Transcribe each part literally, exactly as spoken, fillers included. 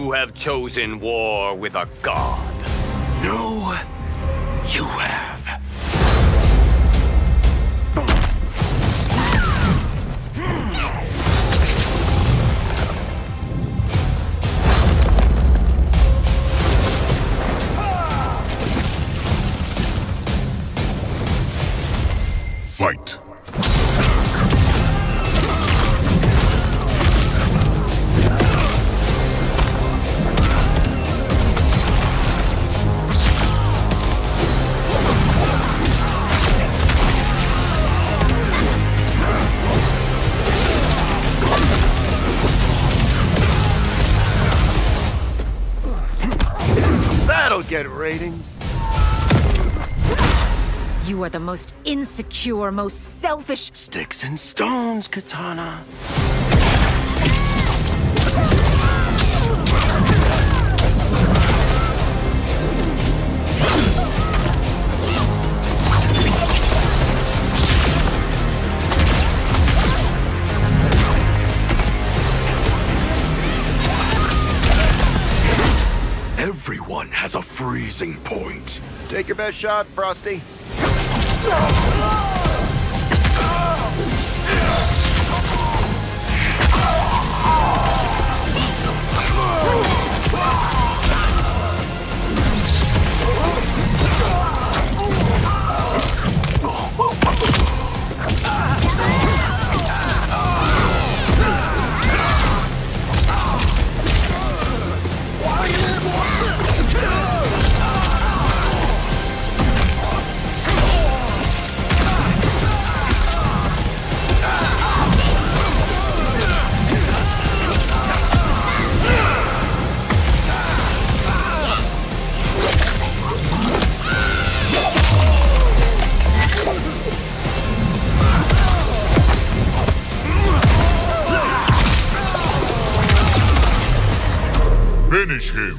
You have chosen war with a god. No, you have. Fight. That'll get ratings. You are the most insecure, most selfish... Sticks and stones, Katana. Everyone has a freezing point. Take your best shot, Frosty. Finish him.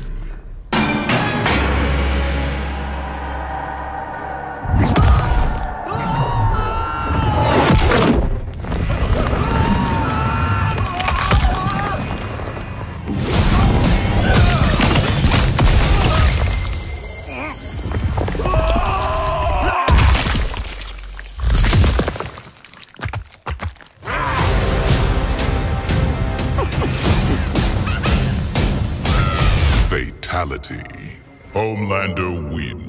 Fatality. Homelander wins.